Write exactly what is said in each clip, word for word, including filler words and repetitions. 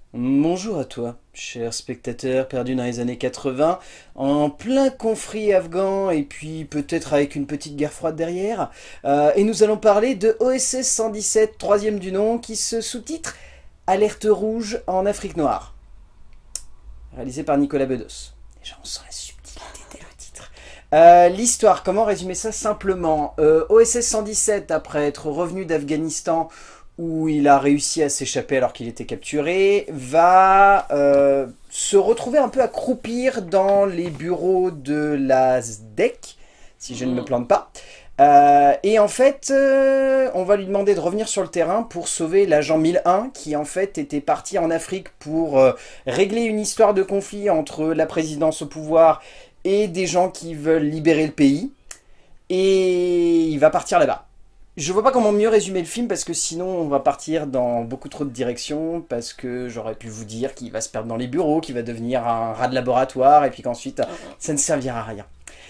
Bonjour à toi, cher spectateur perdu dans les années quatre-vingts, en plein conflit afghan et puis peut-être avec une petite guerre froide derrière. Euh, et nous allons parler de O S S cent dix-sept, troisième du nom, qui se sous-titre Alerte rouge en Afrique noire. Réalisé par Nicolas Bedos. Déjà on sent la subtilité dès le titre. Euh, L'histoire, comment résumer ça simplement? euh, O S S cent dix-sept, après être revenu d'Afghanistan, où il a réussi à s'échapper alors qu'il était capturé, va euh, se retrouver un peu à croupir dans les bureaux de la S D E C, si je ne me plante pas. Euh, et en fait, euh, on va lui demander de revenir sur le terrain pour sauver l'agent mille un, qui en fait était parti en Afrique pour euh, régler une histoire de conflit entre la présidence au pouvoir et des gens qui veulent libérer le pays. Et il va partir là-bas. Je vois pas comment mieux résumer le film parce que sinon on va partir dans beaucoup trop de directions, parce que j'aurais pu vous dire qu'il va se perdre dans les bureaux, qu'il va devenir un rat de laboratoire et puis qu'ensuite ça ne servira à rien.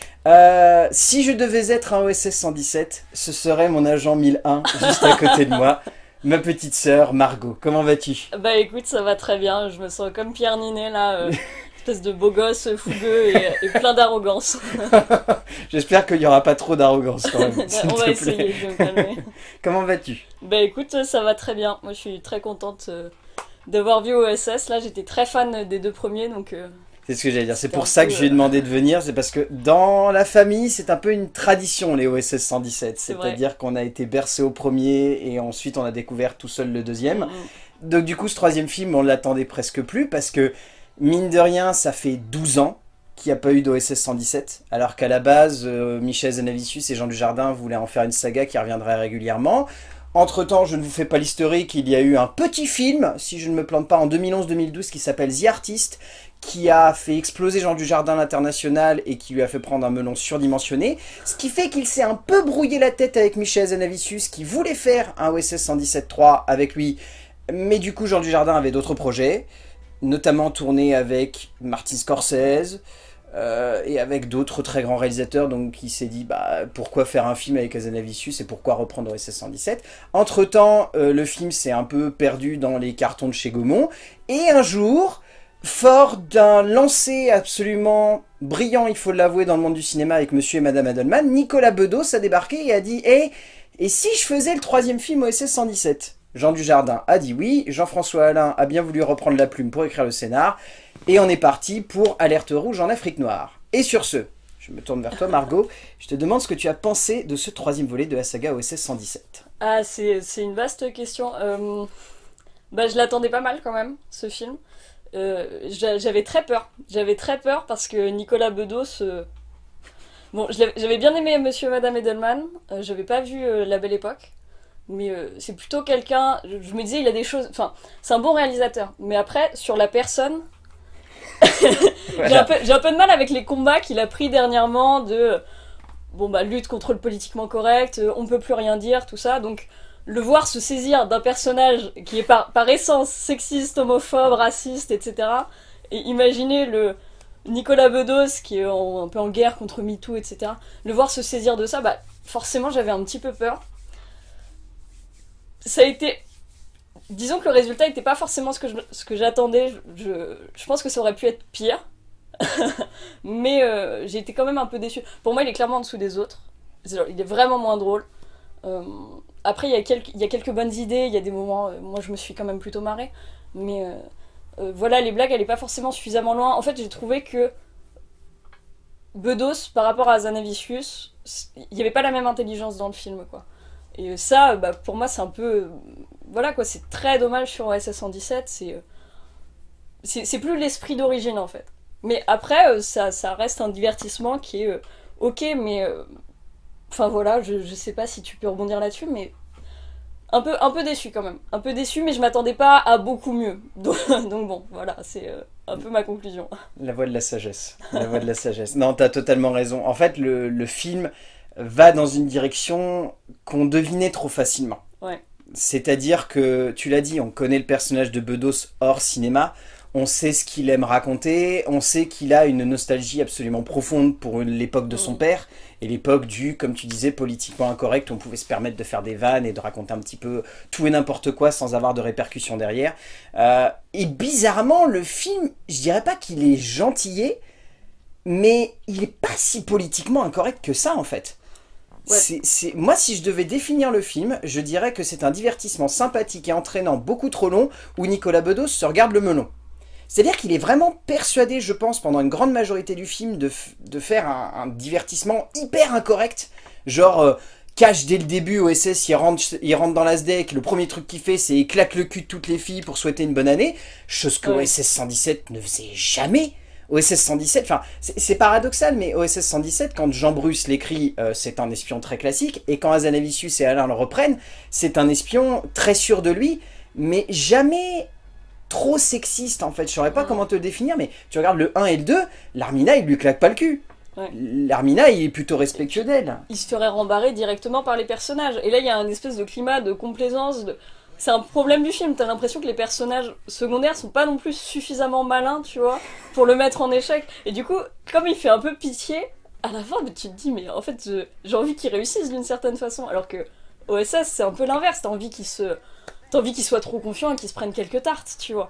Euh, si je devais être un O S S cent dix-sept, ce serait mon agent mille un juste à côté de moi, ma petite sœur Margot. Comment vas-tu? Bah écoute, ça va très bien, je me sens comme Pierre Ninet là, euh, espèce de beau gosse fougueux et, et plein d'arrogance. J'espère qu'il n'y aura pas trop d'arrogance quand même, s'il On te va plaît. essayer de me calmer. Comment vas-tu? Bah écoute, ça va très bien, moi je suis très contente euh, d'avoir vu O S S, là j'étais très fan des deux premiers donc... Euh... C'est ce que j'allais dire, c'est C'était pour un ça peu, que je lui ai euh, demandé de venir, c'est parce que dans la famille, c'est un peu une tradition les O S S cent dix-sept, C'est vrai. c'est-à-dire qu'on a été bercé au premier et ensuite on a découvert tout seul le deuxième. Mm, mm. Donc du coup, ce troisième film, on l'attendait presque plus parce que, mine de rien, ça fait douze ans qu'il n'y a pas eu d'O S S cent dix-sept, alors qu'à la base, euh, Michel Hazanavicius et Jean Dujardin voulaient en faire une saga qui reviendrait régulièrement. Entre-temps, je ne vous fais pas l'historique, il y a eu un petit film, si je ne me plante pas, en deux mille onze deux mille douze qui s'appelle The Artist, qui a fait exploser Jean Dujardin à l'international et qui lui a fait prendre un melon surdimensionné, ce qui fait qu'il s'est un peu brouillé la tête avec Michel Hazanavicius qui voulait faire un O S S cent dix-sept trois avec lui, mais du coup Jean Dujardin avait d'autres projets, notamment tourné avec Martin Scorsese, euh, et avec d'autres très grands réalisateurs, donc il s'est dit bah, pourquoi faire un film avec Hazanavicius et pourquoi reprendre O S S cent dix-sept. Entre temps, euh, le film s'est un peu perdu dans les cartons de chez Gaumont, et un jour, fort d'un lancer absolument brillant, il faut l'avouer, dans le monde du cinéma avec Monsieur et Madame Adelman, Nicolas Bedos a débarqué et a dit hey, et si je faisais le troisième film O S S cent dix-sept? Jean Dujardin a dit oui, Jean-François Alain a bien voulu reprendre la plume pour écrire le scénar, et on est parti pour Alerte rouge en Afrique noire. Et sur ce, je me tourne vers toi Margot, je te demande ce que tu as pensé de ce troisième volet de la saga O S S cent dix-sept. Ah, c'est c'est une vaste question. Euh... Bah je l'attendais pas mal quand même, ce film. Euh, j'a- j'avais très peur. J'avais très peur parce que Nicolas Bedos... euh, Bon, je l'avais- j'avais bien aimé Monsieur et Madame Edelman, euh, j'avais pas vu euh, La Belle Époque. Mais euh, c'est plutôt quelqu'un... Je, je me disais, il a des choses... Enfin, c'est un bon réalisateur. Mais après, sur la personne... J'ai un, peu, j'ai un peu de mal avec les combats qu'il a pris dernièrement de... Bon, bah, lutte contre le politiquement correct, euh, on peut plus rien dire, tout ça. Donc, le voir se saisir d'un personnage qui est par, par essence sexiste, homophobe, raciste, et cetera. Et imaginer le Nicolas Bedos qui est en- un peu en guerre contre MeToo, et cetera. Le voir se saisir de ça, bah, forcément, j'avais un petit peu peur. Ça a été... Disons que le résultat n'était pas forcément ce que, je- ce que j'attendais. Je, je, je pense que ça aurait pu être pire. Mais euh, j'ai été quand même un peu déçue. Pour moi, il est clairement en dessous des autres. C'est genre, il est vraiment moins drôle. Euh, Après, il y, a quelques, il y a quelques bonnes idées. Il y a des moments... euh, moi, je me suis quand même plutôt marrée. Mais euh, euh, voilà, les blagues, elle est pas forcément suffisamment loin. En fait, j'ai trouvé que Bedos, par rapport à Zanavicius, il n'y avait pas la même intelligence dans le film, quoi. Et ça, bah, pour moi, c'est un peu... Voilà, quoi, c'est très dommage sur O S S cent dix-sept. C'est, euh, c'est, c'est plus l'esprit d'origine, en fait. Mais après, euh, ça, ça reste un divertissement qui est... euh, ok, mais... euh, Enfin, voilà, je, je sais pas si tu peux rebondir là-dessus, mais... Un peu, un peu déçu, quand même. Un peu déçu, mais je m'attendais pas à beaucoup mieux. Donc, donc bon, voilà, c'est euh, un peu ma conclusion. La voix de la sagesse. La voix de la sagesse. Non, t'as totalement raison. En fait, le, le film va dans une direction qu'on devinait trop facilement. Ouais. C'est-à-dire que, tu l'as dit, on connaît le personnage de Bedos hors cinéma. on sait ce qu'il aime raconter, on sait qu'il a une nostalgie absolument profonde pour l'époque de son père, et l'époque du, comme tu disais, politiquement incorrect, où on pouvait se permettre de faire des vannes et de raconter un petit peu tout et n'importe quoi sans avoir de répercussions derrière. Euh, et bizarrement, le film, je dirais pas qu'il est gentillet, mais il est pas si politiquement incorrect que ça, en fait. Ouais. C'est, c'est... Moi, si je devais définir le film, je dirais que c'est un divertissement sympathique et entraînant beaucoup trop long, où Nicolas Bedos se regarde le melon. C'est-à-dire qu'il est vraiment persuadé, je pense, pendant une grande majorité du film, de, f- de faire un, un divertissement hyper incorrect. Genre, euh, cache dès le début, O S S, il rentre, il rentre dans l'A S D E C, le premier truc qu'il fait, c'est il claque le cul de toutes les filles pour souhaiter une bonne année. Chose que ouais. O S S cent dix-sept ne faisait jamais. O S S cent dix-sept, enfin, c'est, c'est paradoxal, mais O S S cent dix-sept, quand Jean Bruce l'écrit, euh, c'est un espion très classique, et quand Hazanavicius et Alain le reprennent, c'est un espion très sûr de lui, mais jamais trop sexiste, en fait. Je saurais pas ouais. comment te le définir, mais tu regardes le un et le deux, l'Armina, il lui claque pas le cul. Ouais. L'Armina, il est plutôt respectueux d'elle. Il se ferait rembarrer directement par les personnages. Et là, il y a un espèce de climat de complaisance, de... C'est un problème du film, t'as l'impression que les personnages secondaires sont pas non plus suffisamment malins, tu vois, pour le mettre en échec. Et du coup, comme il fait un peu pitié, à la fin, tu te dis, mais en fait, j'ai envie qu'ils réussissent d'une certaine façon. Alors que O S S, c'est un peu l'inverse, t'as envie qu'ils se... T'as envie qu'ils soient trop confiants et qu'ils se prennent quelques tartes, tu vois.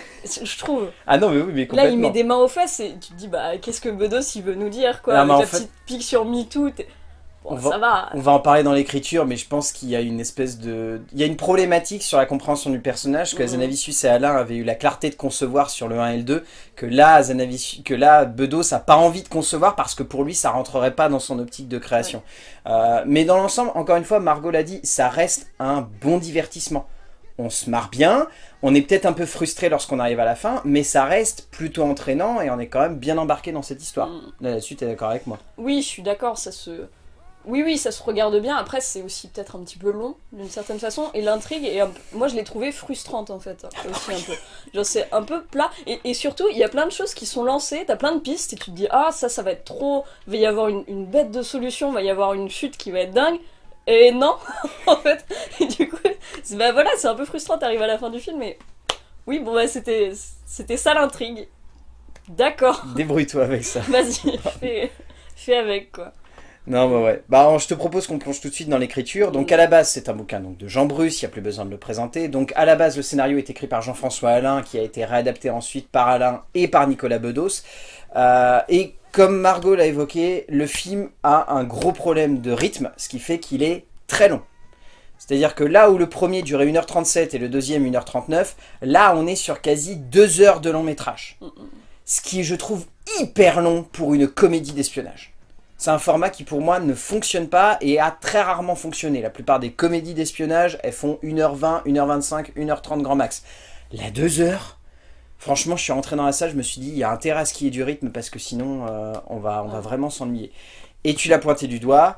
Je trouve. Ah non, mais oui, mais complètement. Là, il met des mains aux fesses et tu te dis, bah, qu'est-ce que Bedos, il veut nous dire, quoi. Avec la fait... petite pique sur MeToo, t'es... Bon, on, va, ça va. on va en parler dans l'écriture, mais je pense qu'il y a une espèce de... Il y a une problématique sur la compréhension du personnage que mmh. Hazanavicius et Alain avaient eu la clarté de concevoir sur le un et le deux, que là, Hazanavicius... que là Bedos n'a pas envie de concevoir parce que pour lui, ça rentrerait pas dans son optique de création. Ouais. Euh, mais dans l'ensemble, encore une fois, Margot l'a dit, ça reste un bon divertissement. On se marre bien, on est peut-être un peu frustré lorsqu'on arrive à la fin, mais ça reste plutôt entraînant et on est quand même bien embarqué dans cette histoire. Mmh. Là, là-dessus, t'es d'accord avec moi? Oui, je suis d'accord, ça se... Oui, oui, ça se regarde bien. Après, c'est aussi peut-être un petit peu long, d'une certaine façon. Et l'intrigue, et un... moi, je l'ai trouvée frustrante, en fait. Aussi, un peu. Genre, c'est un peu plat. Et, et surtout, il y a plein de choses qui sont lancées. T'as plein de pistes, et tu te dis, ah, ça, ça va être trop... Il va y avoir une, une bête de solution, il va y avoir une chute qui va être dingue. Et non, en fait. Et du coup, c'est, bah voilà, c'est un peu frustrant, t'arrives à la fin du film, mais... Oui, bon, bah, c'était, c'était ça, l'intrigue. D'accord. Débrouille-toi avec ça. Vas-y, fais, fais avec, quoi. Non, bah ouais. Bah, je te propose qu'on plonge tout de suite dans l'écriture. Donc, à la base, c'est un bouquin donc, de Jean Bruce, il n'y a plus besoin de le présenter. Donc, à la base, le scénario est écrit par Jean-François Alain, qui a été réadapté ensuite par Alain et par Nicolas Bedos. Euh, et comme Margot l'a évoqué, le film a un gros problème de rythme, ce qui fait qu'il est très long. C'est-à-dire que là où le premier durait une heure trente-sept et le deuxième une heure trente-neuf, là, on est sur quasi deux heures de long métrage. Ce qui, je trouve, hyper long pour une comédie d'espionnage. C'est un format qui, pour moi, ne fonctionne pas et a très rarement fonctionné. La plupart des comédies d'espionnage, elles font une heure vingt, une heure vingt-cinq, une heure trente grand max. La deux heures, franchement, je suis rentré dans la salle, je me suis dit, il y a intérêt à ce qu'il y ait du rythme parce que sinon, euh, on va, on va vraiment s'ennuyer. Et tu l'as pointé du doigt,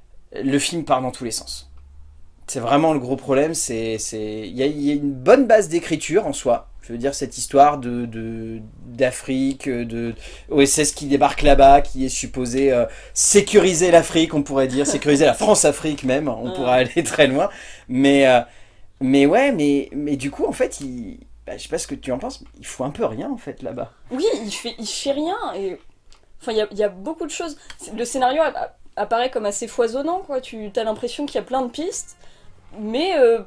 le film part dans tous les sens. C'est vraiment le gros problème, c'est, c'est... Il y a, il y a une bonne base d'écriture en soi. Je veux dire, cette histoire de, de, d'Afrique, de O S S qui débarque là-bas, qui est supposé euh, sécuriser l'Afrique, on pourrait dire, sécuriser la France-Afrique même, on pourrait aller très loin. Mais, euh, mais ouais, mais, mais du coup, en fait, il, bah, je sais pas ce que tu en penses, mais il faut un peu rien, en fait, là-bas. Oui, il fait, il fait rien, et... Enfin, il y a, il y a beaucoup de choses. Le scénario apparaît comme assez foisonnant, quoi. Tu as l'impression qu'il y a plein de pistes, mais... Euh...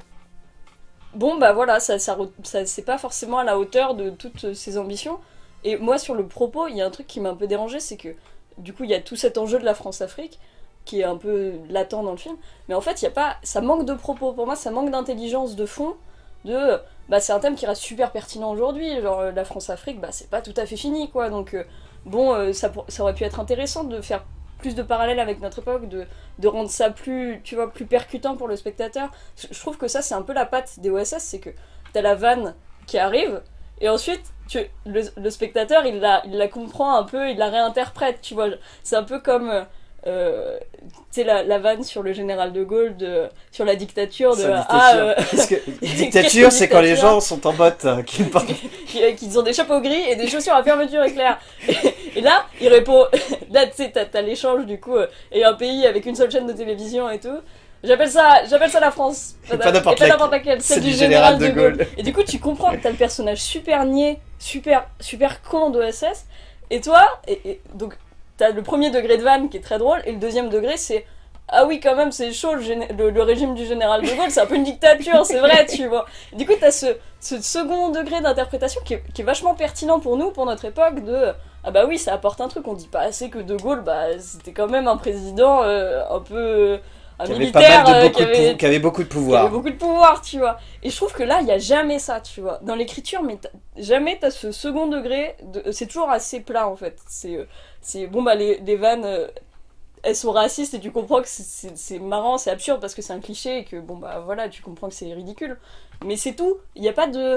Bon, bah voilà, ça, ça, ça, c'est pas forcément à la hauteur de toutes ses ambitions. Et moi, sur le propos, il y a un truc qui m'a un peu dérangé, c'est que, du coup, il y a tout cet enjeu de la France-Afrique, qui est un peu latent dans le film, mais en fait, il y a pas... ça manque de propos. Pour moi, ça manque d'intelligence de fond, de... Bah, c'est un thème qui reste super pertinent aujourd'hui, genre, la France-Afrique, bah, c'est pas tout à fait fini, quoi, donc, euh, bon, euh, ça, ça aurait pu être intéressant de faire plus de parallèles avec notre époque, de, de rendre ça plus, tu vois, plus percutant pour le spectateur. Je trouve que ça, c'est un peu la patte des O S S, c'est que t'as la vanne qui arrive, et ensuite, tu, le, le spectateur, il la, il la comprend un peu, il la réinterprète, tu vois. C'est un peu comme, euh, tu sais, la, la vanne sur le général de Gaulle, de, sur la dictature. De, ah, euh, Parce que dictature, c'est quand les gens sont en bottes, euh, qu'ils qu'ils ont des chapeaux gris et des chaussures à fermeture éclair. Et, et là, il répond, là, tu sais, t'as, t'as l'échange, du coup, euh, et un pays avec une seule chaîne de télévision et tout. J'appelle ça, j'appelle ça la France. Et pas n'importe et pas laquelle. n'importe laquelle, celle C'est du du général général de de Gaulle. Gaulle. Et du coup, tu comprends que t'as le personnage super niais, super, super con d'O S S, et toi, et, et, donc t'as le premier degré de vanne qui est très drôle, et le deuxième degré c'est ah oui, quand même, c'est chaud, le, géné- le, le régime du général de Gaulle, c'est un peu une dictature, c'est vrai, tu vois. Et du coup, t'as ce, ce second degré d'interprétation qui est, qui est vachement pertinent pour nous, pour notre époque, de ah bah oui, ça apporte un truc, on dit pas assez que de Gaulle, bah c'était quand même un président euh, un peu. Un Qui avait militaire pas mal de euh, beaucoup qui, de avait, pou- qui avait beaucoup de qui avait pouvoir. beaucoup de pouvoir, tu vois. Et je trouve que là, il y a jamais ça, tu vois. Dans l'écriture, mais t'as- jamais t'as ce second degré, de... c'est toujours assez plat en fait. C'est, euh, c'est bon, bah les, les vannes. euh, elles sont racistes et tu comprends que c'est- c'est c'est marrant, c'est absurde parce que c'est un cliché et que bon bah voilà, tu comprends que c'est ridicule. Mais c'est tout, il n'y a pas de...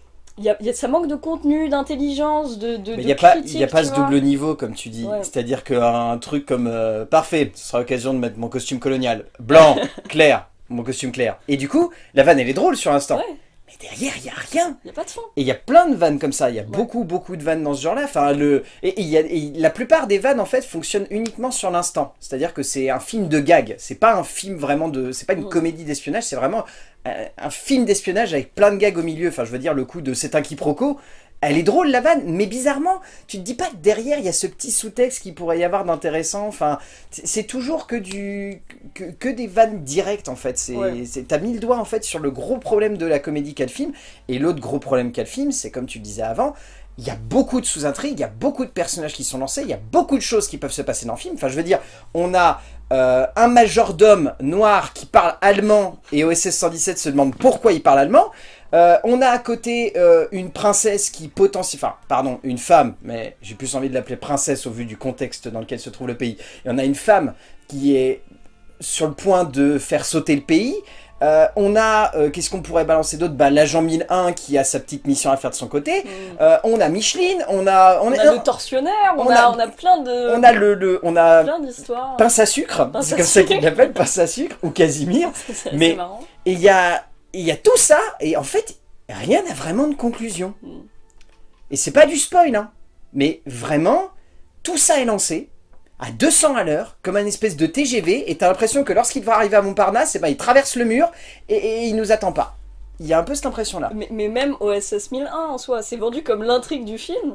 Y a, y a, ça manque de contenu, d'intelligence, de, de, Mais il de n'y a pas, critique, y a pas tu ce vois. double niveau, comme tu dis. Ouais. C'est-à-dire qu'un truc comme... euh, parfait, ce sera l'occasion de mettre mon costume colonial. Blanc, clair, mon costume clair. Et du coup, la vanne, elle est drôle sur l'instant. Ouais, Mais derrière, il n'y a rien. y a pas de fond. Et il y a plein de vannes comme ça. Il y a Ouais. beaucoup, beaucoup de vannes dans ce genre-là. Enfin, le... Et, et il y a... et la plupart des vannes, en fait, fonctionnent uniquement sur l'instant. C'est-à-dire que c'est un film de gag. C'est pas un film vraiment de... C'est pas une Mm. comédie d'espionnage, c'est vraiment un, un film d'espionnage avec plein de gags au milieu. Enfin, je veux dire, le coup de c'est un quiproquo. Elle est drôle la vanne, mais bizarrement, tu te dis pas que derrière il y a ce petit sous-texte qui pourrait y avoir d'intéressant. Enfin, c'est c'est toujours que du que, que des vannes directes en fait. C'est Ouais. c'est- t'as mis le doigt en fait sur le gros problème de la comédie qu'a le film. Et l'autre gros problème qu'a le film, c'est comme tu le disais avant, il y a beaucoup de sous-intrigues, il y a beaucoup de personnages qui sont lancés, il y a beaucoup de choses qui peuvent se passer dans le film. Enfin, je veux dire, on a euh, un majordome noir qui parle allemand et O S S cent dix-sept se demande pourquoi il parle allemand. Euh, on a à côté euh, une princesse qui potentiellement... Enfin, pardon, une femme, mais j'ai plus envie de l'appeler princesse au vu du contexte dans lequel se trouve le pays. Et on a une femme qui est sur le point de faire sauter le pays. Euh, on a, euh, qu'est-ce qu'on pourrait balancer d'autre? Bah, l'agent mille un qui a sa petite mission à faire de son côté. Mm. Euh, on a Micheline, on a... On, est- a le tortionnaire, on, on a, a- on a plein de... on a le... le on a plein d'histoires. pince à sucre, Pince c'est à comme ça sucre. qu'il l'appelle, pince à sucre, ou Casimir. C'est assez mais- marrant. Et il y a, il y a tout ça, et en fait, rien n'a vraiment de conclusion. Mm. Et c'est pas du spoil, hein. Mais vraiment, tout ça est lancé à deux cents à l'heure, comme un espèce de T G V, et t'as l'impression que lorsqu'il va arriver à Montparnasse, et ben, il traverse le mur, et, et il nous attend pas. Il y a un peu cette impression-là. Mais, mais même O S S mille un en soi, c'est vendu comme l'intrigue du film.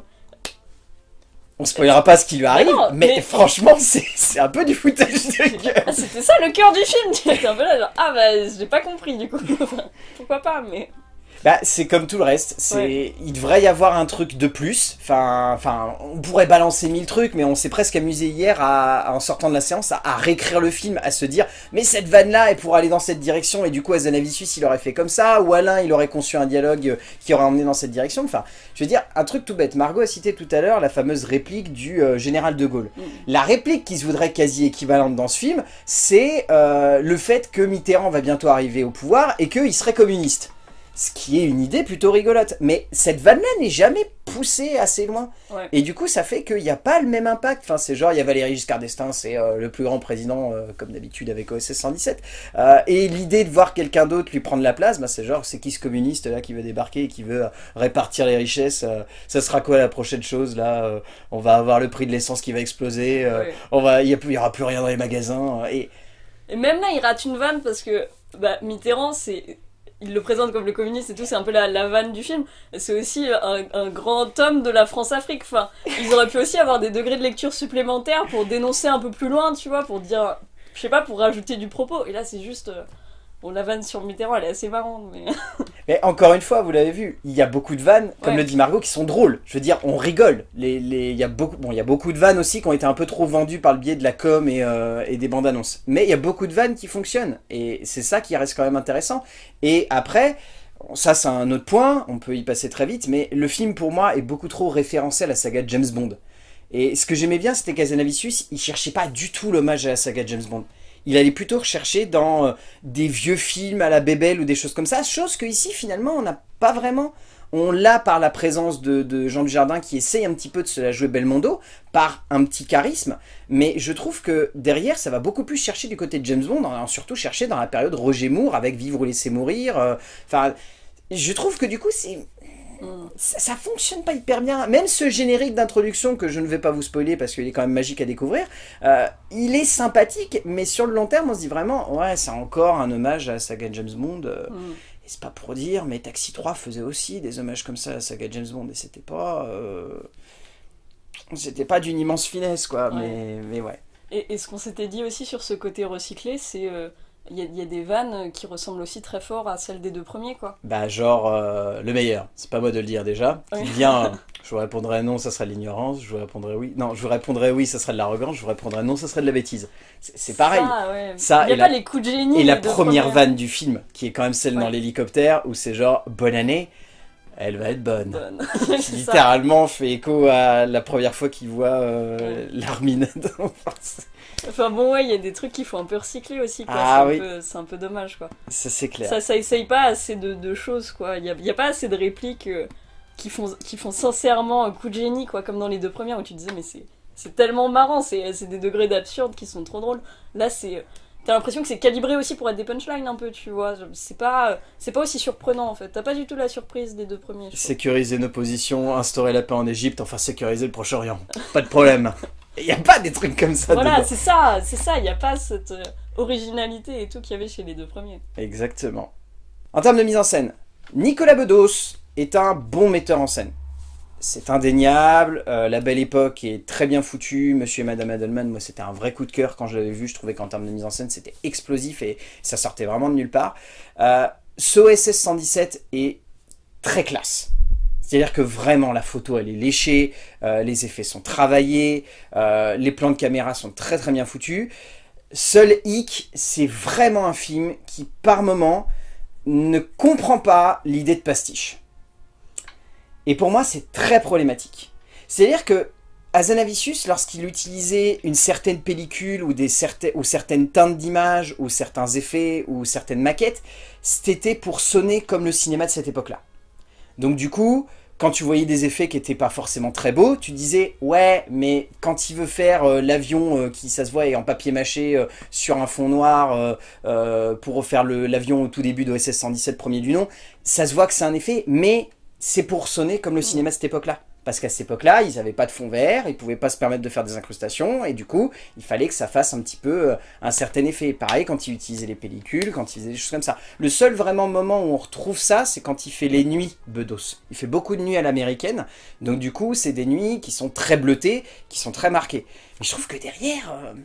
On spoilera pas ce qui lui arrive, non, mais, mais- franchement, c'est c'est un peu du foutage de gueule. Ah, c'était ça le cœur du film. Tu étais un peu là, genre, ah bah, j'ai pas compris du coup. Pourquoi pas, mais. Bah, c'est comme tout le reste. C'est, Ouais. il devrait y avoir un truc de plus. Enfin, enfin, on pourrait balancer mille trucs, mais on s'est presque amusé hier, à, en sortant de la séance, à, à réécrire le film, à se dire, mais cette vanne-là, elle pourrait aller dans cette direction, et du coup, Azanavicius, il aurait fait comme ça, ou Alain, il aurait conçu un dialogue euh, qui aurait emmené dans cette direction. Enfin, je veux dire, un truc tout bête. Margot a cité tout à l'heure la fameuse réplique du euh, général de Gaulle. Mm. La réplique qui se voudrait quasi équivalente dans ce film, c'est euh, le fait que Mitterrand va bientôt arriver au pouvoir et qu'il serait communiste. Ce qui est une idée plutôt rigolote. Mais cette vanne-là n'est jamais poussée assez loin. Ouais. Et du coup, ça fait qu'il n'y a pas le même impact. Enfin, c'est genre, il y a Valéry Giscard d'Estaing, c'est euh, le plus grand président, euh, comme d'habitude avec O S S cent dix-sept. Euh, et l'idée de voir quelqu'un d'autre lui prendre la place, bah, c'est genre, c'est qui ce communiste là qui veut débarquer et qui veut euh, répartir les richesses euh, ça sera quoi la prochaine chose là euh, On va avoir le prix de l'essence qui va exploser. euh, Ouais. on va, il n'y aura plus rien dans les magasins. euh, et Et même là, il rate une vanne parce que bah, Mitterrand, c'est. Il le présente comme le communiste et tout, c'est un peu la, la vanne du film. C'est aussi un, un grand homme de la France-Afrique. Enfin, ils auraient pu aussi avoir des degrés de lecture supplémentaires pour dénoncer un peu plus loin, tu vois, pour dire, je sais pas, pour rajouter du propos. Et là, c'est juste, euh, bon, la vanne sur Mitterrand, elle est assez marrante, mais. Mais encore une fois, vous l'avez vu, il y a beaucoup de vannes, comme Ouais. le dit Margot, qui sont drôles. Je veux dire, on rigole. Les, les, il, y a beaucoup, bon, il y a beaucoup de vannes aussi qui ont été un peu trop vendues par le biais de la com et, euh, et des bandes annonces. Mais il y a beaucoup de vannes qui fonctionnent. Et c'est ça qui reste quand même intéressant. Et après, ça c'est un autre point, on peut y passer très vite, mais le film pour moi est beaucoup trop référencé à la saga James Bond. Et ce que j'aimais bien, c'était qu'Azanavicius, il cherchait pas du tout l'hommage à la saga James Bond. Il allait plutôt rechercher dans euh, des vieux films à la Bébel ou des choses comme ça, chose que ici finalement on n'a pas vraiment. On l'a par la présence de, de Jean Dujardin qui essaye un petit peu de se la jouer Belmondo, par un petit charisme, mais je trouve que derrière ça va beaucoup plus chercher du côté de James Bond, en surtout chercher dans la période Roger Moore avec Vivre ou laisser mourir. Enfin, euh, je trouve que du coup c'est... Mm. ça, ça fonctionne pas hyper bien. Même ce générique d'introduction, que je ne vais pas vous spoiler parce qu'il est quand même magique à découvrir, euh, il est sympathique, mais sur le long terme, on se dit vraiment, ouais, c'est encore un hommage à la saga James Bond. euh, Mm. Et c'est pas pour dire, mais Taxi trois faisait aussi des hommages comme ça à la saga James Bond, et c'était pas... euh, C'était pas d'une immense finesse, quoi, Ouais. mais, mais ouais. Et, et ce qu'on s'était dit aussi sur ce côté recyclé, c'est euh, il y, a- il y a des vannes qui ressemblent aussi très fort à celles des deux premiers, quoi. Bah genre, euh, le meilleur, c'est pas moi de le dire déjà, qui Oui. vient, euh, je vous répondrai non, ça sera de l'ignorance, je vous répondrai oui, non, je vous répondrai oui, ça sera de l'arrogance, je vous répondrai non, ça serait de la bêtise. C'est c'est pareil. Ça, ouais. Ça, il y a et pas la- les coups de génie. Et la des deux première premières. vanne du film, qui est quand même celle dans Ouais. l'hélicoptère, où c'est genre, bonne année, elle va être bonne. Bonne. Qui C'est ça. littéralement fait écho à la première fois qu'il voit euh, l'Armine. Enfin bon, ouais, il y a des trucs qu'il faut un peu recycler aussi, quoi. Ah c'est, oui. un peu, c'est un peu dommage, quoi. Ça c'est clair. Ça, ça essaye pas assez de, de choses, quoi. Il y a, il y a pas assez de répliques euh, qui, font, qui font sincèrement un coup de génie, quoi, comme dans les deux premières où tu disais, mais c'est, c'est tellement marrant, c'est, c'est des degrés d'absurde qui sont trop drôles. Là, c'est. T'as l'impression que c'est calibré aussi pour être des punchlines un peu, tu vois. C'est pas, c'est pas aussi surprenant en fait. T'as pas du tout la surprise des deux premiers. je trouve. Sécuriser nos positions, instaurer la paix en Égypte, enfin sécuriser le Proche-Orient. Pas de problème. Il n'y a pas des trucs comme ça Voilà, dedans. c'est ça, c'est ça. Il y a pas cette euh, originalité et tout qu'il y avait chez les deux premiers. Exactement. En termes de mise en scène, Nicolas Bedos est un bon metteur en scène. C'est indéniable, euh, La Belle Époque est très bien foutue, Monsieur et Madame Adelman, moi c'était un vrai coup de cœur quand je l'avais vu, je trouvais qu'en termes de mise en scène c'était explosif et ça sortait vraiment de nulle part. Euh, ce O S S cent dix-sept est très classe. C'est-à-dire que vraiment la photo elle est léchée, euh, les effets sont travaillés, euh, les plans de caméra sont très très bien foutus. Seul hic, c'est vraiment un film qui par moment ne comprend pas l'idée de pastiche. Et pour moi, c'est très problématique. C'est-à-dire que Hazanavicius, lorsqu'il utilisait une certaine pellicule ou, des certain, ou certaines teintes d'image ou certains effets ou certaines maquettes, c'était pour sonner comme le cinéma de cette époque-là. Donc du coup, quand tu voyais des effets qui n'étaient pas forcément très beaux, tu disais « Ouais, mais quand il veut faire euh, l'avion euh, qui, ça se voit, est en papier mâché euh, sur un fond noir euh, euh, pour refaire le- l'avion au tout début d'O S S cent dix-sept, premier du nom, ça se voit que c'est un effet, mais... c'est pour sonner comme le cinéma de cette époque-là. Parce qu'à cette époque-là, ils n'avaient pas de fond vert, ils pouvaient pas se permettre de faire des incrustations, et du coup, il fallait que ça fasse un petit peu euh, un certain effet. Pareil, quand il utilisait les pellicules, quand il faisait des choses comme ça. Le seul vraiment moment où on retrouve ça, c'est quand il fait les nuits, Bedos. Il fait beaucoup de nuits à l'américaine, donc du coup, c'est des nuits qui sont très bleutées, qui sont très marquées. Mais je trouve que derrière, euh,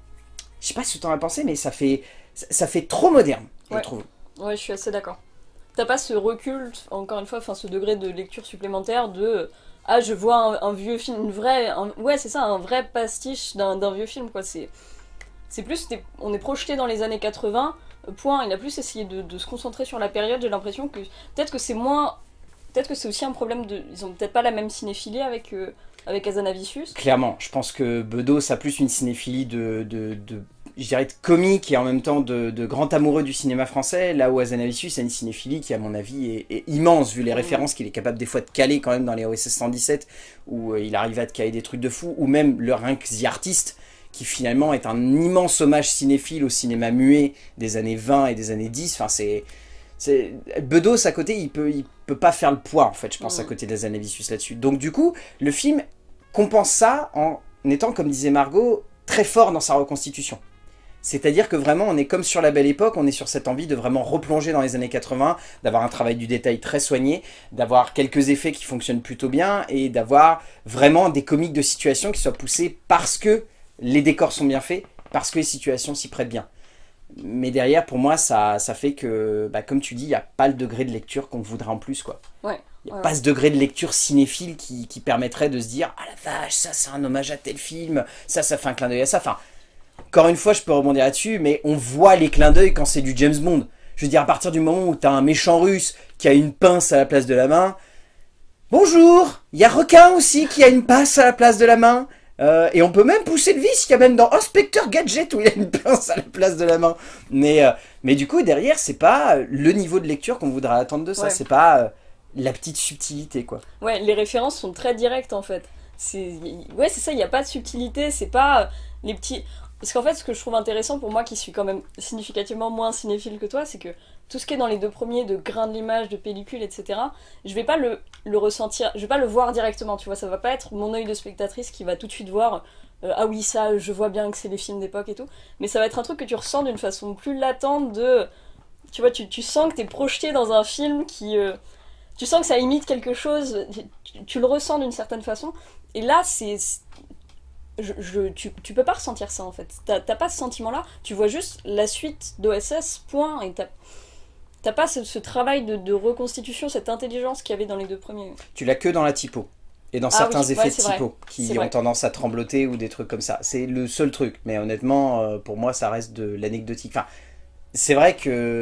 je sais pas ce que tu en as pensé, mais ça fait, ça, ça fait trop moderne, je Ouais. trouve. Ouais, je suis assez d'accord. T'as pas ce recul, encore une fois, enfin ce degré de lecture supplémentaire de ah je vois un, un vieux film, une vraie, un- ouais c'est ça, un vrai pastiche d'un d'un vieux film quoi. C'est c'est plus, t'es- on est projeté dans les années quatre-vingts. euh, Point. Il a plus essayé de, de se concentrer sur la période. J'ai l'impression que peut-être que c'est moins, peut-être que c'est aussi un problème de, ils ont peut-être pas la même cinéphilie avec euh, avec Hazanavicius. Clairement, je pense que Bedos a plus une cinéphilie de, de, de je dirais, de comique et en même temps de, de grand amoureux du cinéma français, là où Hazanavicius a une cinéphilie qui, à mon avis, est, est immense, vu les Mmh. références qu'il est capable des fois de caler quand même dans les O S S cent dix-sept, où euh, il arrive à te caler des trucs de fou, ou même le rien que The Artist, qui finalement est un immense hommage cinéphile au cinéma muet des années vingt et des années dix. Enfin, c'est... c'est... Bedos, à côté, il peut, il peut pas faire le poids, en fait, je pense, Mmh. à côté d'Hazanavicius là-dessus. Donc, du coup, le film compense ça en étant, comme disait Margot, très fort dans sa reconstitution. C'est-à-dire que vraiment, on est comme sur La Belle Époque, on est sur cette envie de vraiment replonger dans les années quatre-vingts, d'avoir un travail du détail très soigné, d'avoir quelques effets qui fonctionnent plutôt bien, et d'avoir vraiment des comiques de situation qui soient poussés parce que les décors sont bien faits, parce que les situations s'y prêtent bien. Mais derrière, pour moi, ça, ça fait que, bah, comme tu dis, il n'y a pas le degré de lecture qu'on voudrait en plus, quoi. Ouais. Il n'y a Ouais, pas ouais. ce degré de lecture cinéphile qui, qui permettrait de se dire « Ah la vache, ça c'est un hommage à tel film, ça ça fait un clin d'œil à ça ». Enfin, encore une fois, je peux rebondir là-dessus, mais on voit les clins d'œil quand c'est du James Bond. Je veux dire, à partir du moment où t'as un méchant russe qui a une pince à la place de la main, bonjour, il y a Requin aussi qui a une pince à la place de la main. Euh, et on peut même pousser le vice, il y a même dans Inspecteur Gadget où il a une pince à la place de la main. Mais, euh, mais du coup, derrière, c'est pas le niveau de lecture qu'on voudrait attendre de ça, Ouais. c'est pas euh, la petite subtilité, quoi. Ouais, les références sont très directes en fait. C'est ouais, c'est ça, il n'y a pas de subtilité, c'est pas euh, les petits. Parce qu'en fait, ce que je trouve intéressant pour moi, qui suis quand même significativement moins cinéphile que toi, c'est que tout ce qui est dans les deux premiers, de grains de l'image, de pellicule, et cetera, je vais pas le, le ressentir, je vais pas le voir directement, tu vois, ça va pas être mon œil de spectatrice qui va tout de suite voir euh, ah oui, ça, je vois bien que c'est les films d'époque et tout, mais ça va être un truc que tu ressens d'une façon plus latente de... Tu vois, tu, tu sens que t'es projeté dans un film qui... Euh, tu sens que ça imite quelque chose, tu, tu le ressens d'une certaine façon, et là, c'est... Je, je, tu, tu peux pas ressentir ça, en fait. T'as, t'as pas ce sentiment-là, tu vois juste la suite d'O S S, point, et t'as... T'as pas ce, ce travail de, de reconstitution, cette intelligence qu'il y avait dans les deux premiers. Tu l'as que dans la typo. Et dans ah certains oui, effets ouais, de typo vrai. qui ont tendance à trembloter ou des trucs comme ça. C'est le seul truc. Mais honnêtement, euh, pour moi, ça reste de l'anecdotique. Enfin, c'est vrai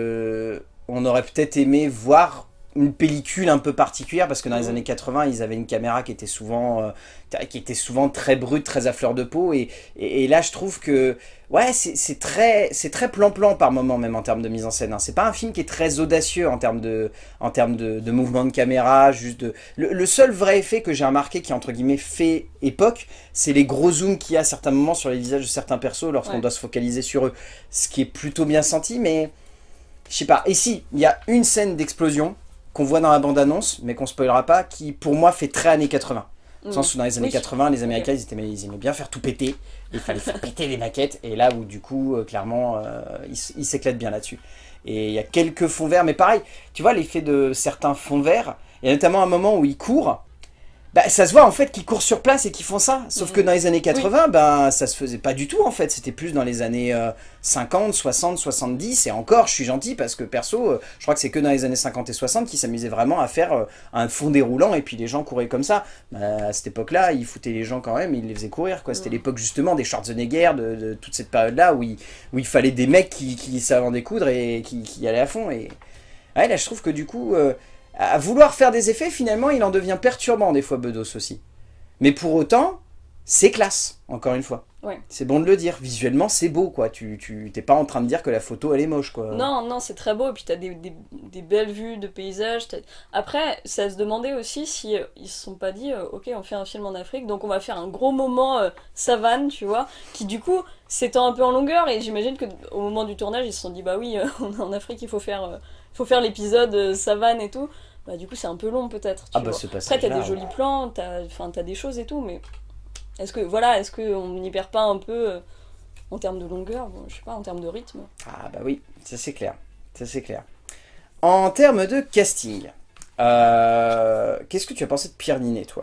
que on aurait peut-être aimé voir une pellicule un peu particulière parce que dans les années quatre-vingts, ils avaient une caméra qui était souvent, euh, qui était souvent très brute, très à fleur de peau. Et, et, et là, je trouve que ouais, c'est très, c'est très plan-plan par moment, même en termes de mise en scène. Hein. C'est pas un film qui est très audacieux en termes de, en termes de, de mouvement de caméra. Juste de... le, le seul vrai effet que j'ai remarqué qui, entre guillemets, fait époque, c'est les gros zooms qu'il y a à certains moments sur les visages de certains persos lorsqu'on ouais. doit se focaliser sur eux. Ce qui est plutôt bien senti, mais je sais pas. Et si, il y a une scène d'explosion qu'on voit dans la bande-annonce, mais qu'on spoilera pas, qui pour moi fait très années quatre-vingts. Dans le sens où dans les années oui. quatre-vingts, les Américains, okay. ils, étaient, ils aimaient bien faire tout péter. Il fallait faire péter les maquettes. Et là où du coup, euh, clairement, euh, ils il s'éclatent bien là-dessus. Et il y a quelques fonds verts, mais pareil, tu vois l'effet de certains fonds verts. Il y a notamment un moment où ils courent. Bah, ça se voit en fait qu'ils courent sur place et qu'ils font ça. Sauf mmh. que dans les années quatre-vingts, oui. ben, ça se faisait pas du tout en fait. C'était plus dans les années euh, cinquante, soixante, soixante-dix. Et encore, je suis gentil parce que perso, euh, je crois que c'est que dans les années cinquante et soixante qu'ils s'amusaient vraiment à faire euh, un fond déroulant et puis les gens couraient comme ça. Bah, à cette époque-là, ils foutaient les gens quand même et ils les faisaient courir. Mmh. C'était l'époque justement des Schwarzenegger, de, de toute cette période-là où il, où il fallait des mecs qui, qui savent en découdre et qui, qui allaient à fond. Et ouais, là, je trouve que du coup... Euh, à vouloir faire des effets, finalement, il en devient perturbant des fois, Bedos aussi. Mais pour autant, c'est classe, encore une fois. Ouais. C'est bon de le dire. Visuellement, c'est beau, quoi. Tu, tu t'es pas en train de dire que la photo, elle est moche, quoi. Non, non, c'est très beau. Et puis t'as des, des, des belles vues de paysages. Après, ça se demandait aussi si euh, ils se sont pas dit, euh, ok, on fait un film en Afrique, donc on va faire un gros moment euh, savane, tu vois, qui du coup s'étend un peu en longueur. Et j'imagine que au moment du tournage, ils se sont dit, bah oui, euh, on est en Afrique, il faut faire, euh, faut faire l'épisode euh, savane et tout. Bah du coup c'est un peu long peut-être. Ah bah, après t'as des jolis ouais. plans, t'as t'as des choses et tout, mais est-ce que voilà, est-ce qu'on n'y perd pas un peu euh, en termes de longueur, bon, je sais pas, en termes de rythme. Ah bah oui, ça c'est clair, ça c'est clair. En termes de casting, euh, qu'est-ce que tu as pensé de Pierre Ninet, toi?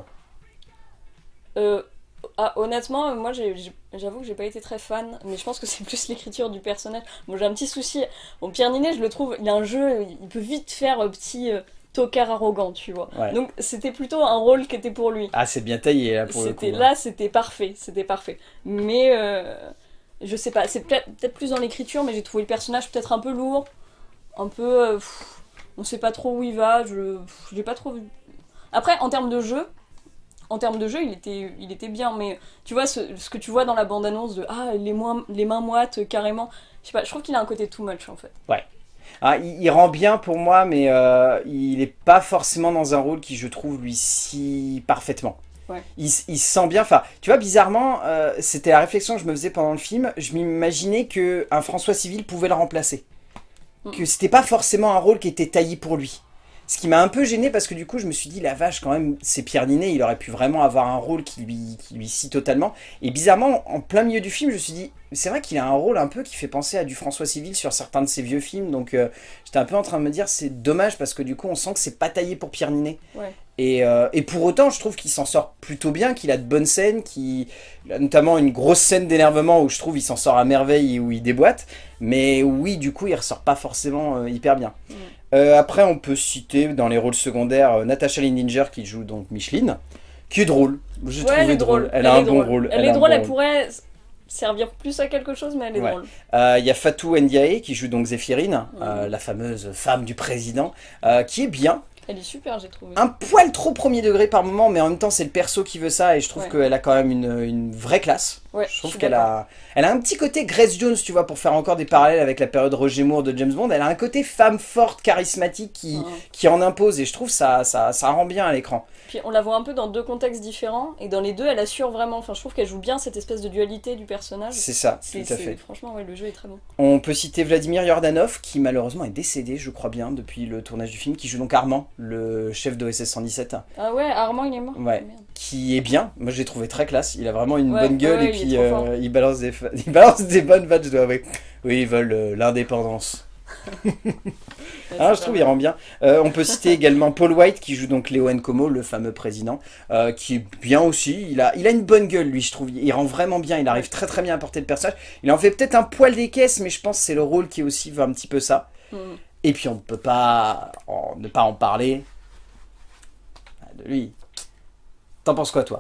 euh, ah, Honnêtement, moi j'avoue que j'ai pas été très fan, mais je pense que c'est plus l'écriture du personnage. Bon, j'ai un petit souci. Bon, Pierre Ninet, je le trouve, il a un jeu, il peut vite faire euh, petit. Euh, tocard arrogant, tu vois. Ouais. Donc c'était plutôt un rôle qui était pour lui. Ah, c'est bien taillé là pour le coup. Là, c'était parfait, c'était parfait. Mais euh, je sais pas, c'est peut-être peut-être plus dans l'écriture, mais j'ai trouvé le personnage peut-être un peu lourd, un peu, euh, pff, on sait pas trop où il va. Je, pff, je l'ai pas trop vu. Après, en termes de jeu, en termes de jeu, il était, il était bien. Mais tu vois ce, ce que tu vois dans la bande-annonce de ah les, moins, les mains moites carrément. Je sais pas, je trouve qu'il a un côté too much en fait. Ouais. Ah, il, il rend bien pour moi, mais euh, il n'est pas forcément dans un rôle qui, je trouve, lui scie parfaitement. Ouais. Il, il se sent bien. Enfin, tu vois, bizarrement, euh, c'était la réflexion que je me faisais pendant le film. Je m'imaginais qu'un François Civil pouvait le remplacer. Mm. Que c'était pas forcément un rôle qui était taillé pour lui. Ce qui m'a un peu gêné parce que du coup, je me suis dit, la vache, quand même, c'est Pierre Ninet, il aurait pu vraiment avoir un rôle qui lui, qui lui scie totalement. Et bizarrement, en plein milieu du film, je me suis dit, c'est vrai qu'il a un rôle un peu qui fait penser à du François Civil sur certains de ses vieux films. Donc, euh, j'étais un peu en train de me dire, c'est dommage parce que du coup, on sent que c'est pas taillé pour Pierre Ninet. Ouais. Et, euh, et pour autant, je trouve qu'il s'en sort plutôt bien, qu'il a de bonnes scènes, qu'il a notamment une grosse scène d'énervement où je trouve qu'il s'en sort à merveille et où il déboîte. Mais oui, du coup, il ressort pas forcément euh, hyper bien. Mm. Euh, après, on peut citer dans les rôles secondaires euh, Natasha Lindinger qui joue donc Micheline, qui est drôle. J'ai ouais, trouvé elle est drôle. drôle. Elle, elle a un drôle. bon rôle. Elle, elle est drôle, bon elle rôle. Pourrait servir plus à quelque chose, mais elle est ouais. drôle. Il euh, y a Fatou Ndiaye qui joue donc Zéphirine, mm. euh, la fameuse femme du président, euh, qui est bien. Elle est super, j'ai trouvé. Un poil trop premier degré par moment, mais en même temps, c'est le perso qui veut ça, et je trouve ouais. qu'elle a quand même une, une vraie classe. Ouais, Je trouve suis qu'elle d'accord. a, elle a un petit côté Grace Jones, tu vois, pour faire encore des parallèles avec la période Roger Moore de James Bond. Elle a un côté femme forte, charismatique qui, Mhm. qui en impose. Et je trouve ça, ça, ça rend bien à l'écran. Puis on la voit un peu dans deux contextes différents, et dans les deux, elle assure vraiment. Enfin, je trouve qu'elle joue bien cette espèce de dualité du personnage. C'est ça, C'est, tout à c'est- fait. Franchement, ouais, le jeu est très bon. On peut citer Vladimir Yordanov, qui malheureusement est décédé, je crois bien, depuis le tournage du film, qui joue donc Armand, le chef d'O S S cent dix-sept. Ah ouais, Armand, il est mort. Ouais. Merde. Qui est bien. Moi, je l'ai trouvé très classe. Il a vraiment une Ouais, bonne gueule ouais, et il puis est trop fort. euh, il, balance des fa- il balance des bonnes vannes, je dois avouer. Oui, ils veulent euh, l'indépendance. Ouais, Ah, c'est je trouve pas il rend bien. Euh, on peut citer également Paul White qui joue donc Léo Nkomo, le fameux président, euh, qui est bien aussi. Il a, il a une bonne gueule, lui, je trouve. Il rend vraiment bien. Il arrive très très bien à porter le personnage. Il en fait peut-être un poil des caisses, mais je pense que c'est le rôle qui aussi veut un petit peu ça. mal. Mhm. Et puis on ne peut pas en- ne pas en parler de lui. T'en penses quoi, toi?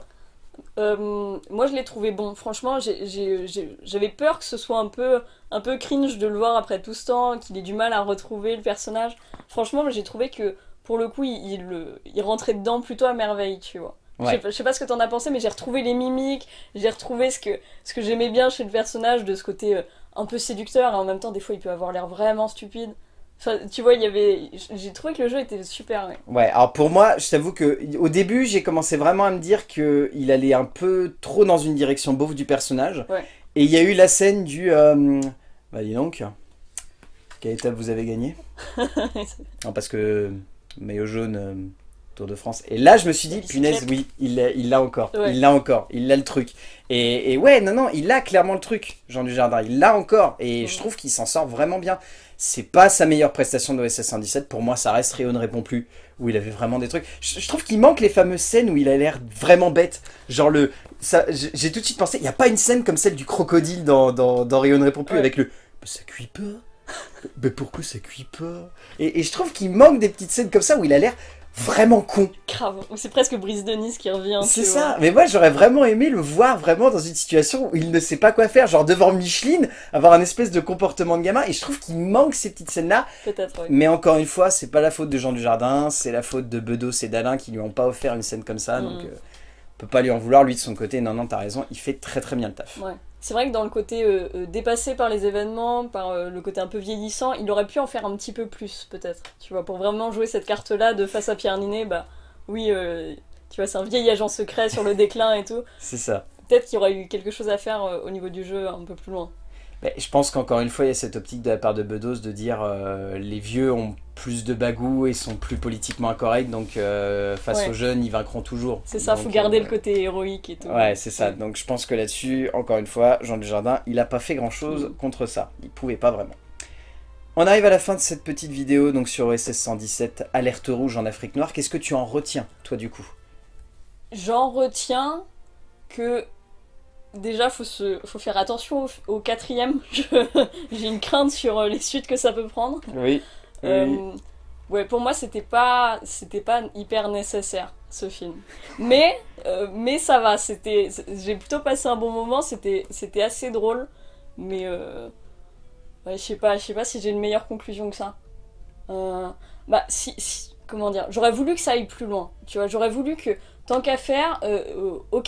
Euh, moi, je l'ai trouvé bon. Franchement, j'ai- j'ai- j'ai- j'avais peur que ce soit un peu, un peu cringe de le voir après tout ce temps, qu'il ait du mal à retrouver le personnage. Franchement, j'ai trouvé que, pour le coup, il, il, le- il rentrait dedans plutôt à merveille, tu vois. Je sais Ouais. pas- je sais pas ce que t'en as pensé, mais j'ai retrouvé les mimiques, j'ai retrouvé ce que, ce que j'aimais bien chez le personnage, de ce côté euh, un peu séducteur, et en même temps, des fois, il peut avoir l'air vraiment stupide. Enfin, tu vois, il y avait... J'ai trouvé que le jeu était super, ouais. Ouais, alors pour moi, je t'avoue que au début, j'ai commencé vraiment à me dire que il allait un peu trop dans une direction beauf du personnage. Ouais. Et il y a eu la scène du... euh, Bah dis donc, quelle étape vous avez gagné? Non, parce que maillot jaune, euh, Tour de France. Et là, je me suis dit, La punaise, bicyclette. oui, il l'a il l'a encore. Ouais. Il l'a encore. Il a le truc. Et, et ouais, non, non, il a clairement le truc, Jean Dujardin. Il l'a encore. Et Mhm. je trouve qu'il s'en sort vraiment bien. C'est pas sa meilleure prestation d'O S S cent dix-sept. Pour moi, ça reste Réo ne répond plus. Où il avait vraiment des trucs. Je, je trouve qu'il manque les fameuses scènes où il a l'air vraiment bête. Genre le. ça- J'ai j'ai tout de suite pensé, il n'y a pas une scène comme celle du crocodile dans, dans, dans Réo ne répond plus Ouais. avec le. Mais ça cuit pas. Mais pourquoi ça cuit pas? Et, et je trouve qu'il manque des petites scènes comme ça où il a l'air vraiment con. Grave. C'est presque Brice de Nice qui revient. C'est tu ça. vois. Mais moi, j'aurais vraiment aimé le voir vraiment dans une situation où il ne sait pas quoi faire. Genre devant Micheline, avoir un espèce de comportement de gamin. Et je trouve qu'il manque ces petites scènes-là. Peut-être, ouais. Mais encore une fois, c'est pas la faute de Jean Dujardin. C'est la faute de Bedos et d'Alain qui lui ont pas offert une scène comme ça. Donc, Mhm. euh, on peut pas lui en vouloir. Lui, de son côté, non, non, t'as raison. Il fait très très bien le taf. Ouais. C'est vrai que dans le côté euh, euh, dépassé par les événements, par euh, le côté un peu vieillissant, il aurait pu en faire un petit peu plus, peut-être. Tu vois, pour vraiment jouer cette carte-là de face à Pierre Ninet, bah oui, euh, tu vois, c'est un vieil agent secret sur le déclin et tout. C'est ça. Peut-être qu'il y aurait eu quelque chose à faire euh, au niveau du jeu un peu plus loin. Mais je pense qu'encore une fois, il y a cette optique de la part de Bedos de dire euh, les vieux ont plus de bagou et sont plus politiquement incorrects, donc euh, face Ouais. aux jeunes, ils vaincront toujours. C'est ça, Donc, faut garder euh, le côté héroïque et tout. Ouais, c'est ça. Donc je pense que là-dessus, encore une fois, Jean Dujardin, il a pas fait grand-chose Mm. contre ça. Il pouvait pas vraiment. On arrive à la fin de cette petite vidéo donc sur O S S cent dix-sept, alerte rouge en Afrique noire. Qu'est-ce que tu en retiens, toi, du coup? J'en retiens que déjà faut se faut faire attention au, au quatrième. Je- J'ai une crainte sur euh, les suites que ça peut prendre. Oui. Euh, ouais, pour moi, c'était pas, c'était pas hyper nécessaire ce film. Mais, euh, mais ça va. C'était, j'ai plutôt passé un bon moment. C'était, c'était assez drôle. Mais, euh, ouais, je sais pas, je sais pas si j'ai une meilleure conclusion que ça. Euh, bah, si, si- comment dire, j'aurais voulu que ça aille plus loin. Tu vois, j'aurais voulu que, tant qu'à faire, euh, euh, ok.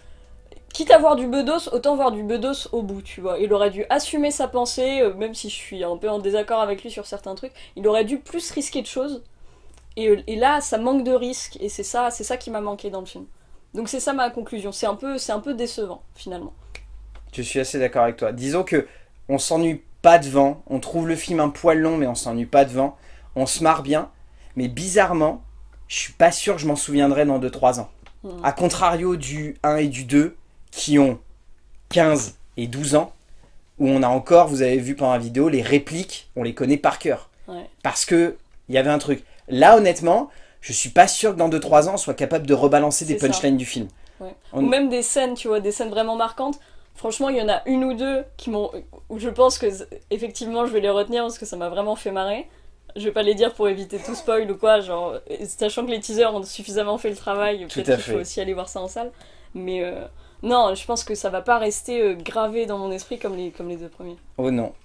Quitte à voir du Bedos, autant voir du Bedos au bout, tu vois. Il aurait dû assumer sa pensée, euh, même si je suis un peu en désaccord avec lui sur certains trucs. Il aurait dû plus risquer de choses. Et, euh, et là, ça manque de risque, et c'est ça, c'est ça qui m'a manqué dans le film. Donc c'est ça ma conclusion. C'est un peu, c'est un peu décevant, finalement. Je suis assez d'accord avec toi. Disons que on s'ennuie pas devant. On trouve le film un poil long, mais on s'ennuie pas devant. On se marre bien. Mais bizarrement, je suis pas sûr que je m'en souviendrai dans deux trois ans. Hmm. A contrario du un et du deux, qui ont quinze et douze ans, où on a encore, vous avez vu pendant la vidéo, les répliques, on les connaît par cœur. Ouais. Parce que il y avait un truc. Là, honnêtement, je suis pas sûr que dans deux trois ans, on soit capable de rebalancer des C'est ça. punchlines du film. Ouais. On- Ou même des scènes, tu vois, des scènes vraiment marquantes. Franchement, il y en a une ou deux qui m'ont, où je pense que effectivement, je vais les retenir parce que ça m'a vraiment fait marrer. Je vais pas les dire pour éviter tout spoil ou quoi, genre, sachant que les teasers ont suffisamment fait le travail, Tout peut-être à qu'il fait. faut aussi aller voir ça en salle. Mais euh, non, je pense que ça va pas rester euh, gravé dans mon esprit comme les, comme les deux premiers. Oh non.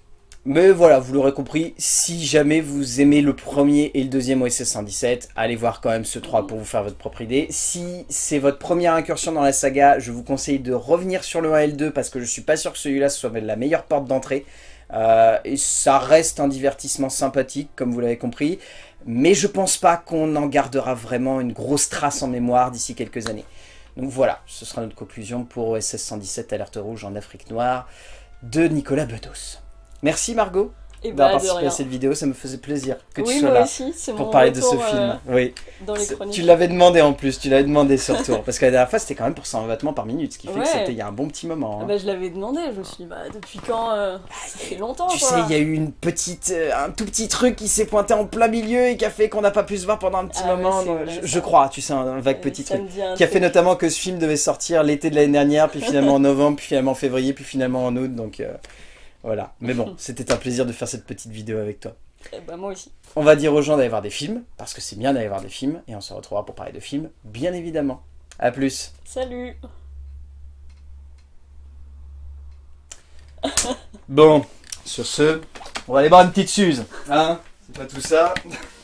Mais voilà, vous l'aurez compris, si jamais vous aimez le premier et le deuxième O S S cent dix-sept, allez voir quand même ce trois pour vous faire votre propre idée. Si c'est votre première incursion dans la saga, je vous conseille de revenir sur le un et le deux parce que je suis pas sûr que celui-là soit la meilleure porte d'entrée. Euh, et ça reste un divertissement sympathique, comme vous l'avez compris. Mais je pense pas qu'on en gardera vraiment une grosse trace en mémoire d'ici quelques années. Donc voilà, ce sera notre conclusion pour O S S cent dix-sept Alerte Rouge en Afrique Noire de Nicolas Bedos. Merci Margot bah, d'avoir participé à cette vidéo, ça me faisait plaisir que oui, tu sois moi là aussi, pour parler de ce euh, film. Oui. Dans les chroniques. Tu l'avais demandé en plus, tu l'avais demandé sur tour, parce que la dernière fois c'était quand même pour cent vêtements par minute, ce qui fait ouais. que c'était il y a un bon petit moment. Hein. Ah bah, je l'avais demandé, je me suis dit, bah, depuis quand euh, ça fait longtemps Tu quoi. sais, il y a eu une petite, euh, un tout petit truc qui s'est pointé en plein milieu et qui a fait qu'on n'a pas pu se voir pendant un petit ah, moment. ouais, donc, vrai, je, je crois, tu sais, un, un vague euh, petit truc. Qui a truc. fait notamment que ce film devait sortir l'été de l'année dernière, puis finalement en novembre, puis finalement en février, puis finalement en août, donc... Euh... Voilà, mais bon, c'était un plaisir de faire cette petite vidéo avec toi. Eh bah moi aussi. On va dire aux gens d'aller voir des films, parce que c'est bien d'aller voir des films, et on se retrouvera pour parler de films, bien évidemment. A plus. Salut. Bon, sur ce, on va aller boire une petite suze, hein. C'est pas tout ça.